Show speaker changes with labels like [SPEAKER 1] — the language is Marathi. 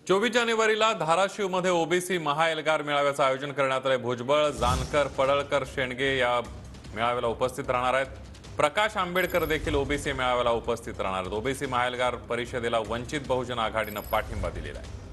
[SPEAKER 1] 24 जानेवारीला धाराशिवमध्ये ओबीसी महाएल्गार मेळाव्याचं आयोजन करण्यात आले। भुजबळ, जानकर, पडळकर, शेंडगे या मेळाव्याला उपस्थित राहणार आहेत। प्रकाश आंबेडकर देखील ओबीसी मेळाव्याला उपस्थित राहणार आहेत। ओबीसी महाएल्गार परिषदेला वंचित बहुजन आघाडीने पाठिंबा दिलेला आहे।